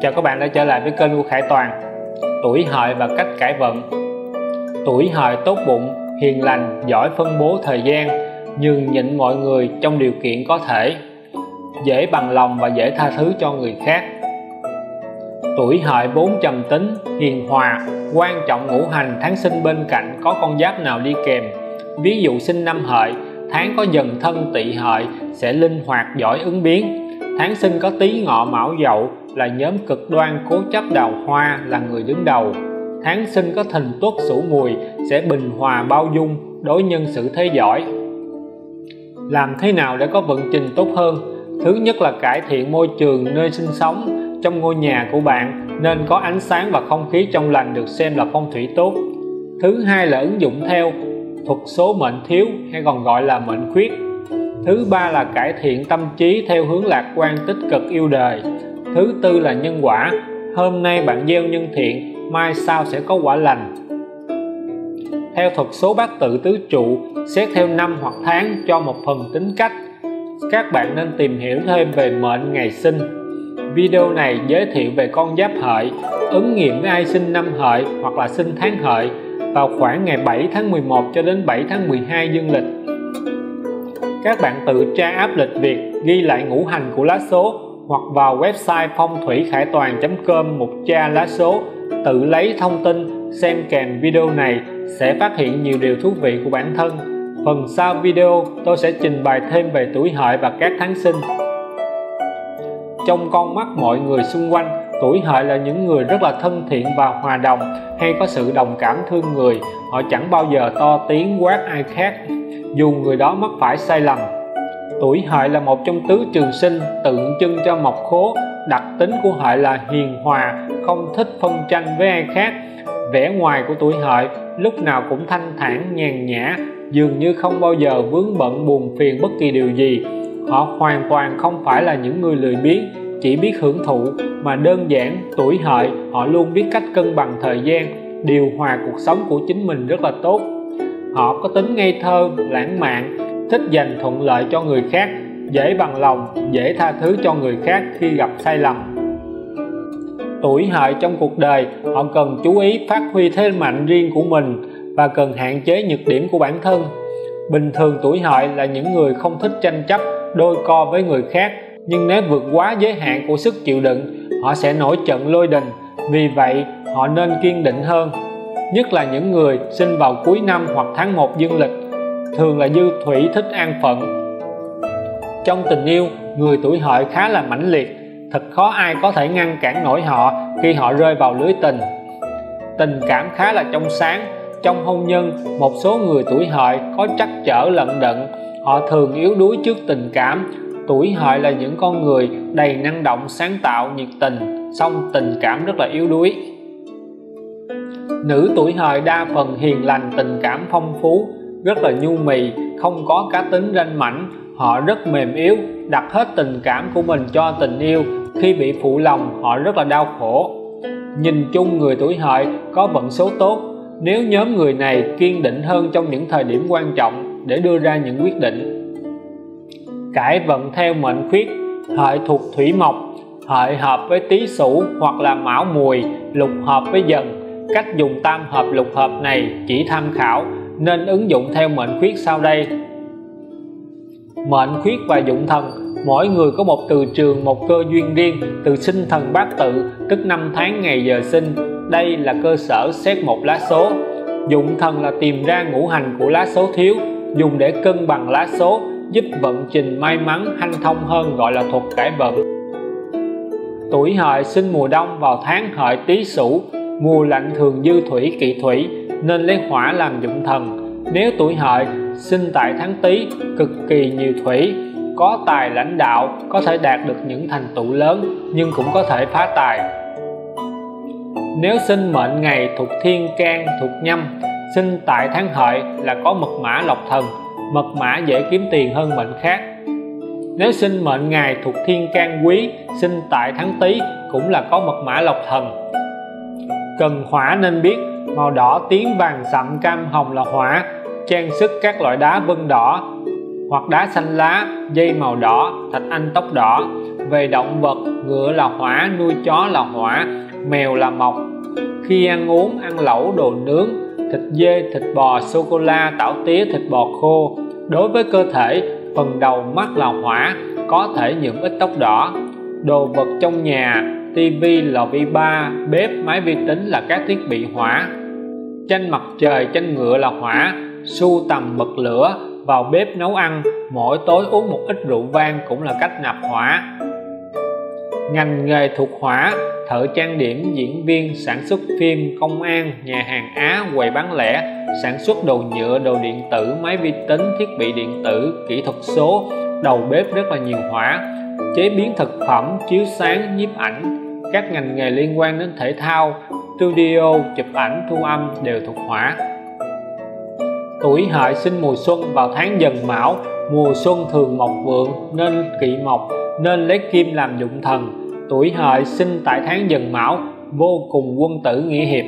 Chào các bạn đã trở lại với kênh của Khải Toàn. Tuổi Hợi và cách cải vận. Tuổi Hợi tốt bụng, hiền lành, giỏi phân bố thời gian, nhường nhịn mọi người trong điều kiện có thể, dễ bằng lòng và dễ tha thứ cho người khác. Tuổi Hợi vốn trầm tính, hiền hòa, quan trọng ngũ hành tháng sinh bên cạnh có con giáp nào đi kèm. Ví dụ sinh năm Hợi, tháng có Dần Thân Tỵ Hợi sẽ linh hoạt giỏi ứng biến. Tháng sinh có Tý Ngọ Mão Dậu là nhóm cực đoan cố chấp đào hoa, là người đứng đầu. Tháng sinh có Thìn Tuất Sửu Mùi sẽ bình hòa bao dung, đối nhân xử thế giỏi. Làm thế nào để có vận trình tốt hơn? Thứ nhất là cải thiện môi trường nơi sinh sống. Trong ngôi nhà của bạn nên có ánh sáng và không khí trong lành, được xem là phong thủy tốt. Thứ hai là ứng dụng theo thuật số mệnh thiếu hay còn gọi là mệnh khuyết. Thứ ba là cải thiện tâm trí theo hướng lạc quan tích cực yêu đời. Thứ tư là nhân quả. Hôm nay bạn gieo nhân thiện, mai sau sẽ có quả lành. Theo thuật số bát tự tứ trụ, xét theo năm hoặc tháng cho một phần tính cách. Các bạn nên tìm hiểu thêm về mệnh ngày sinh. Video này giới thiệu về con giáp Hợi, ứng nghiệm với ai sinh năm Hợi hoặc là sinh tháng Hợi vào khoảng ngày 7 tháng 11 cho đến 7 tháng 12 dương lịch. Các bạn tự tra áp lịch Việt, ghi lại ngũ hành của lá số hoặc vào website phong thủy khải toàn.com mục tra lá số, tự lấy thông tin, xem kèm video này sẽ phát hiện nhiều điều thú vị của bản thân. Phần sau video tôi sẽ trình bày thêm về tuổi Hợi và các tháng sinh. Trong con mắt mọi người xung quanh, tuổi Hợi là những người rất là thân thiện và hòa đồng, hay có sự đồng cảm thương người. Họ chẳng bao giờ to tiếng quát ai khác, dù người đó mắc phải sai lầm. Tuổi Hợi là một trong tứ trường sinh, tượng trưng cho mộc khố. Đặc tính của Hợi là hiền hòa, không thích phân tranh với ai khác. Vẻ ngoài của tuổi Hợi lúc nào cũng thanh thản nhàn nhã, dường như không bao giờ vướng bận buồn phiền bất kỳ điều gì. Họ hoàn toàn không phải là những người lười biếng, chỉ biết hưởng thụ, mà đơn giản tuổi Hợi họ luôn biết cách cân bằng thời gian, điều hòa cuộc sống của chính mình rất là tốt. Họ có tính ngây thơ, lãng mạn, thích dành thuận lợi cho người khác, dễ bằng lòng, dễ tha thứ cho người khác khi gặp sai lầm. Tuổi Hợi trong cuộc đời họ cần chú ý phát huy thế mạnh riêng của mình và cần hạn chế nhược điểm của bản thân. Bình thường tuổi Hợi là những người không thích tranh chấp, đôi co với người khác, nhưng nếu vượt quá giới hạn của sức chịu đựng, họ sẽ nổi trận lôi đình. Vì vậy họ nên kiên định hơn, nhất là những người sinh vào cuối năm hoặc tháng 1 dương lịch, thường là dư thủy thích an phận. Trong tình yêu, người tuổi Hợi khá là mãnh liệt, thật khó ai có thể ngăn cản nổi họ khi họ rơi vào lưới tình. Tình cảm khá là trong sáng. Trong hôn nhân, một số người tuổi Hợi có trắc trở lận đận, họ thường yếu đuối trước tình cảm. Tuổi Hợi là những con người đầy năng động, sáng tạo, nhiệt tình, song tình cảm rất là yếu đuối. Nữ tuổi Hợi đa phần hiền lành, tình cảm phong phú, rất là nhu mì, không có cá tính ranh mãnh. Họ rất mềm yếu, đặt hết tình cảm của mình cho tình yêu. Khi bị phụ lòng, họ rất là đau khổ. Nhìn chung người tuổi Hợi có vận số tốt nếu nhóm người này kiên định hơn trong những thời điểm quan trọng để đưa ra những quyết định. Cải vận theo mệnh khuyết. Hợi thuộc thủy mộc, Hợi hợp với Tý Sửu hoặc là Mão Mùi, Lục hợp với Dần. Cách dùng tam hợp lục hợp này chỉ tham khảo, nên ứng dụng theo mệnh khuyết sau đây. Mệnh khuyết và dụng thần, mỗi người có một từ trường, một cơ duyên riêng từ sinh thần bát tự, tức năm tháng ngày giờ sinh. Đây là cơ sở xét một lá số. Dụng thần là tìm ra ngũ hành của lá số thiếu, dùng để cân bằng lá số, giúp vận trình may mắn hanh thông hơn, gọi là thuật cải vận. Tuổi Hợi sinh mùa đông vào tháng Hợi Tý Sửu, mùa lạnh thường dư thủy kỵ thủy, nên lấy hỏa làm dụng thần. Nếu tuổi Hợi sinh tại tháng Tý, cực kỳ nhiều thủy, có tài lãnh đạo, có thể đạt được những thành tựu lớn, nhưng cũng có thể phá tài. Nếu sinh mệnh ngày thuộc thiên can, thuộc nhâm, sinh tại tháng Hợi là có mật mã lộc thần, mật mã dễ kiếm tiền hơn mệnh khác. Nếu sinh mệnh ngày thuộc thiên can quý, sinh tại tháng Tý cũng là có mật mã lộc thần. Cần hỏa nên biết màu đỏ, tím, vàng, sậm, cam, hồng là hỏa. Trang sức các loại đá vân đỏ hoặc đá xanh lá, dây màu đỏ, thạch anh tóc đỏ. Về động vật, ngựa là hỏa, nuôi chó là hỏa, mèo là mộc. Khi ăn uống, ăn lẩu, đồ nướng, thịt dê, thịt bò, sô-cô-la, tảo tía, thịt bò khô. Đối với cơ thể, phần đầu mắt là hỏa, có thể nhuộm ít tóc đỏ. Đồ vật trong nhà, tivi, lò vi ba, bếp, máy vi tính là các thiết bị hỏa. Tranh mặt trời, tranh ngựa là hỏa, sưu tầm bật lửa, vào bếp nấu ăn, mỗi tối uống một ít rượu vang cũng là cách nạp hỏa. Ngành nghề thuộc hỏa: thợ trang điểm, diễn viên, sản xuất phim, công an, nhà hàng Á, quầy bán lẻ, sản xuất đồ nhựa, đồ điện tử, máy vi tính, thiết bị điện tử, kỹ thuật số, đầu bếp rất là nhiều hỏa, chế biến thực phẩm, chiếu sáng, nhiếp ảnh. Các ngành nghề liên quan đến thể thao, studio, chụp ảnh, thu âm đều thuộc hỏa. Tuổi Hợi sinh mùa xuân vào tháng Dần Mão, mùa xuân thường mộc vượng nên kỵ mộc, nên lấy kim làm dụng thần. Tuổi Hợi sinh tại tháng Dần Mão vô cùng quân tử nghĩa hiệp.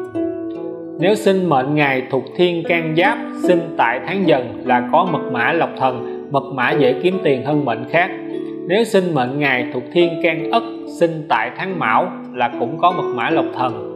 Nếu sinh mệnh ngày thuộc thiên can giáp, sinh tại tháng Dần là có mật mã lộc thần, mật mã dễ kiếm tiền hơn mệnh khác. Nếu sinh mệnh ngày thuộc thiên can Ất, sinh tại tháng Mão là cũng có mật mã lộc thần.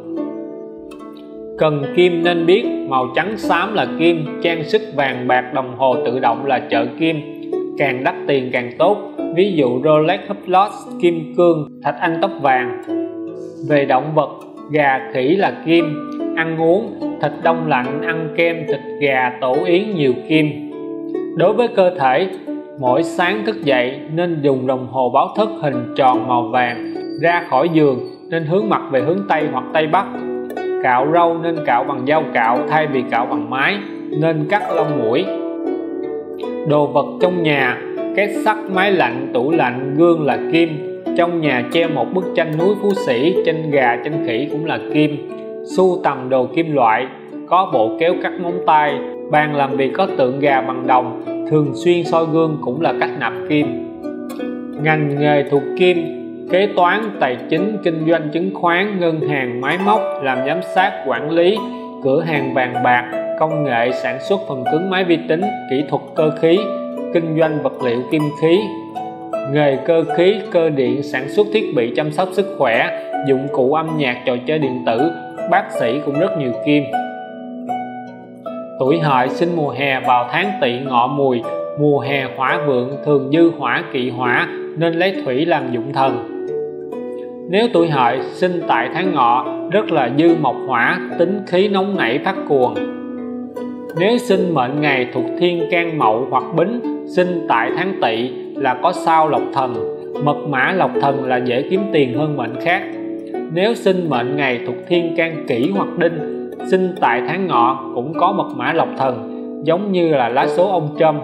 Cần kim nên biết màu trắng xám là kim, trang sức vàng bạc đồng hồ tự động là trợ kim, càng đắt tiền càng tốt, ví dụ Rolex, Hublot, kim cương, thạch anh tóc vàng. Về động vật, gà khỉ là kim, ăn uống, thịt đông lạnh, ăn kem, thịt gà, tổ yến nhiều kim. Đối với cơ thể, mỗi sáng thức dậy nên dùng đồng hồ báo thức hình tròn màu vàng, ra khỏi giường nên hướng mặt về hướng Tây hoặc Tây Bắc. Cạo râu nên cạo bằng dao cạo thay vì cạo bằng máy, nên cắt lông mũi. Đồ vật trong nhà, két sắt, máy lạnh, tủ lạnh, gương là kim. Trong nhà treo một bức tranh núi Phú Sĩ, tranh gà, tranh khỉ cũng là kim. Sưu tầm đồ kim loại, có bộ kéo cắt móng tay, bàn làm việc có tượng gà bằng đồng, thường xuyên soi gương cũng là cách nạp kim. Ngành nghề thuộc kim: kế toán, tài chính, kinh doanh chứng khoán, ngân hàng, máy móc, làm giám sát, quản lý, cửa hàng vàng bạc, công nghệ, sản xuất phần cứng máy vi tính, kỹ thuật cơ khí, kinh doanh vật liệu kim khí. Nghề cơ khí, cơ điện, sản xuất thiết bị chăm sóc sức khỏe, dụng cụ âm nhạc, trò chơi điện tử, bác sĩ cũng rất nhiều kim. Tuổi Hợi sinh mùa hè vào tháng Tỵ Ngọ Mùi, mùa hè hỏa vượng, thường dư hỏa kỵ hỏa nên lấy thủy làm dụng thần. Nếu tuổi Hợi sinh tại tháng Ngọ rất là dư mộc hỏa, tính khí nóng nảy phát cuồng. Nếu sinh mệnh ngày thuộc thiên can Mậu hoặc Bính, sinh tại tháng Tỵ là có sao lộc thần, mật mã lộc thần là dễ kiếm tiền hơn mệnh khác. Nếu sinh mệnh ngày thuộc thiên can Kỷ hoặc Đinh, sinh tại tháng Ngọ cũng có mật mã lộc thần, giống như là lá số ông Trump.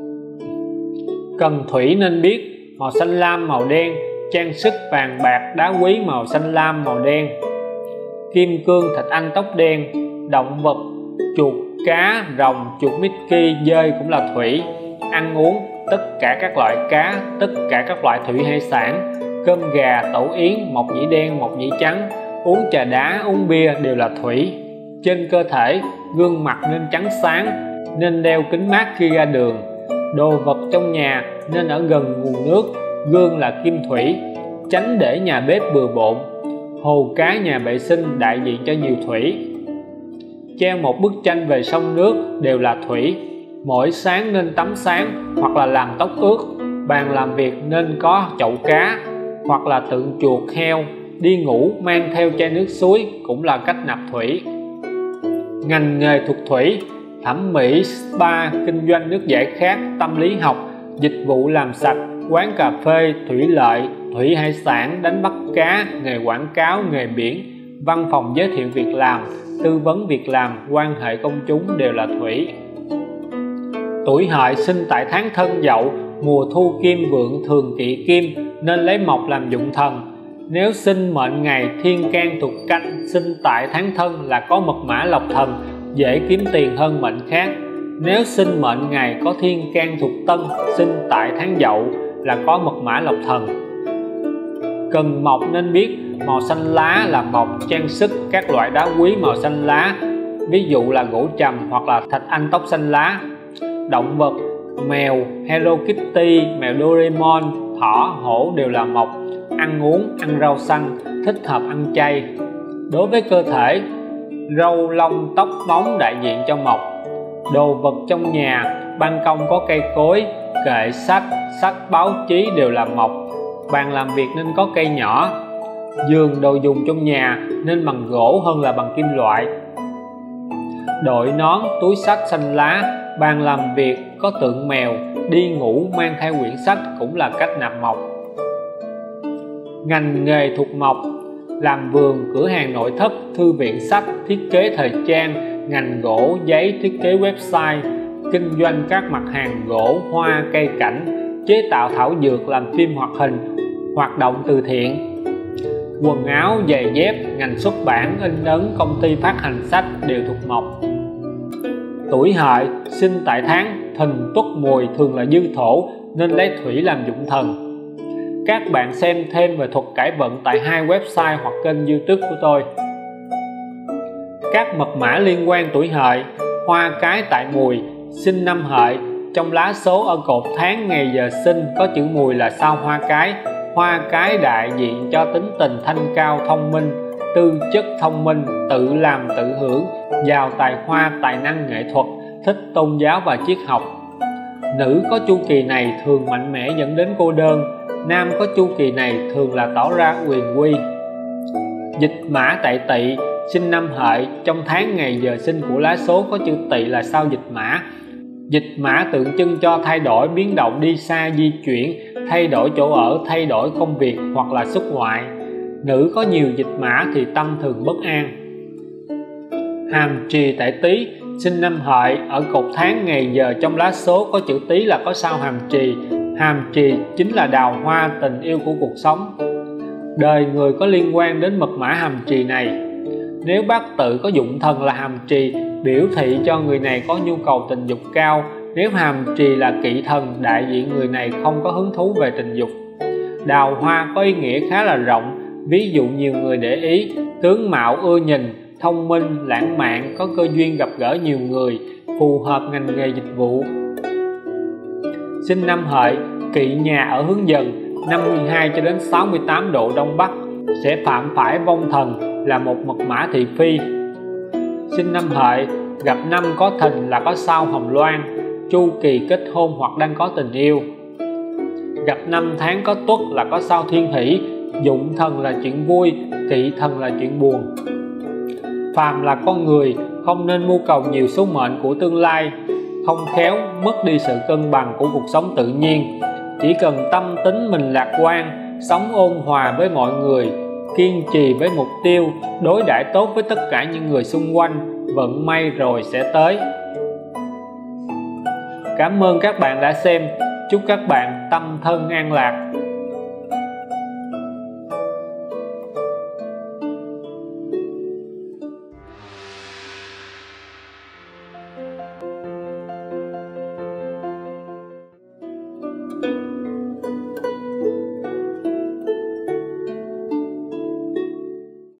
Cần thủy nên biết màu xanh lam, màu đen, trang sức vàng bạc, đá quý màu xanh lam, màu đen. Kim cương, thạch anh tóc đen. Động vật: chuột, cá, rồng, chuột Mickey, dơi cũng là thủy. Ăn uống: tất cả các loại cá, tất cả các loại thủy hải sản, cơm gà, tổ yến, mộc nhĩ đen, mộc nhĩ trắng, uống trà đá, uống bia đều là thủy. Trên cơ thể, gương mặt nên trắng sáng, nên đeo kính mát khi ra đường. Đồ vật trong nhà nên ở gần nguồn nước, gương là kim thủy, tránh để nhà bếp bừa bộn. Hồ cá, nhà vệ sinh đại diện cho nhiều thủy. Treo một bức tranh về sông nước đều là thủy. Mỗi sáng nên tắm sáng hoặc là làm tóc ướt. Bàn làm việc nên có chậu cá hoặc là tượng chuột, heo. Đi ngủ mang theo chai nước suối cũng là cách nạp thủy. Ngành nghề thuộc thủy: thẩm mỹ, spa, kinh doanh nước giải khát, tâm lý học, dịch vụ làm sạch, quán cà phê, thủy lợi, thủy hải sản, đánh bắt cá, nghề quảng cáo, nghề biển, văn phòng giới thiệu việc làm, tư vấn việc làm, quan hệ công chúng đều là thủy. Tuổi Hợi sinh tại tháng Thân Dậu, mùa thu kim vượng, thường kỵ kim nên lấy mộc làm dụng thần. Nếu sinh mệnh ngày thiên can thuộc Canh, sinh tại tháng Thân là có mật mã lộc thần, dễ kiếm tiền hơn mệnh khác. Nếu sinh mệnh ngày có thiên can thuộc Tân, sinh tại tháng Dậu là có mật mã lộc thần. Cần mộc nên biết màu xanh lá là mộc, trang sức các loại đá quý màu xanh lá, ví dụ là gỗ trầm hoặc là thạch anh tóc xanh lá. Động vật: mèo, Hello Kitty, mèo Doraemon, thỏ, hổ đều là mộc, ăn uống, ăn rau xanh, thích hợp ăn chay. Đối với cơ thể, râu, lông, tóc, móng đại diện cho mộc. Đồ vật trong nhà, ban công có cây cối, kệ sách, báo chí đều là mộc. Bàn làm việc nên có cây nhỏ. Giường, đồ dùng trong nhà nên bằng gỗ hơn là bằng kim loại. Đội nón, túi xách xanh lá, bàn làm việc có tượng mèo, đi ngủ mang theo quyển sách cũng là cách nạp mộc. Ngành nghề thuộc mộc: làm vườn, cửa hàng nội thất, thư viện sách, thiết kế thời trang, ngành gỗ, giấy, thiết kế website, kinh doanh các mặt hàng gỗ, hoa, cây cảnh, chế tạo thảo dược, làm phim hoạt hình, hoạt động từ thiện. Quần áo, giày dép, ngành xuất bản, in ấn, công ty phát hành sách đều thuộc mộc. Tuổi Hợi, sinh tại tháng Thìn, Tuất, Mùi, thường là dư thổ nên lấy thủy làm dụng thần. Các bạn xem thêm về thuật cải vận tại 2 website hoặc kênh YouTube của tôi. Các mật mã liên quan tuổi Hợi: hoa cái tại Mùi, sinh năm Hợi, trong lá số ở cột tháng ngày giờ sinh có chữ Mùi là sao hoa cái. Hoa cái đại diện cho tính tình thanh cao, thông minh, tư chất thông minh, tự làm tự hưởng, giàu tài hoa, tài năng nghệ thuật, thích tôn giáo và triết học. Nữ có chu kỳ này thường mạnh mẽ dẫn đến cô đơn, nam có chu kỳ này thường là tỏ ra quyền uy. Dịch mã tại Tỵ, sinh năm Hợi, trong tháng ngày giờ sinh của lá số có chữ Tỵ là sao dịch mã. Dịch mã tượng trưng cho thay đổi, biến động, đi xa, di chuyển, thay đổi chỗ ở, thay đổi công việc hoặc là xuất ngoại. Nữ có nhiều dịch mã thì tâm thường bất an. Hàm Trì tại Tý, sinh năm Hợi, ở cột tháng ngày giờ trong lá số có chữ Tý là có sao Hàm Trì. Hàm Trì chính là đào hoa, tình yêu của cuộc sống. Đời người có liên quan đến mật mã Hàm Trì này. Nếu bát tự có dụng thần là Hàm Trì, biểu thị cho người này có nhu cầu tình dục cao. Nếu Hàm Trì là kỵ thần, đại diện người này không có hứng thú về tình dục. Đào hoa có ý nghĩa khá là rộng, ví dụ nhiều người để ý, tướng mạo ưa nhìn, thông minh, lãng mạn, có cơ duyên gặp gỡ nhiều người, phù hợp ngành nghề dịch vụ. Sinh năm Hợi, kỵ nhà ở hướng Dần 52 cho đến 68 độ Đông Bắc, sẽ phạm phải vong thần, là một mật mã thị phi. Sinh năm Hợi, gặp năm có Thìn là có sao Hồng Loan, chu kỳ kết hôn hoặc đang có tình yêu. Gặp năm tháng có Tuất là có sao Thiên Hỷ, dụng thần là chuyện vui, kỵ thần là chuyện buồn. Phàm là con người, không nên mưu cầu nhiều số mệnh của tương lai, không khéo mất đi sự cân bằng của cuộc sống tự nhiên. Chỉ cần tâm tính mình lạc quan, sống ôn hòa với mọi người, kiên trì với mục tiêu, đối đãi tốt với tất cả những người xung quanh, vận may rồi sẽ tới. Cảm ơn các bạn đã xem, chúc các bạn tâm thân an lạc.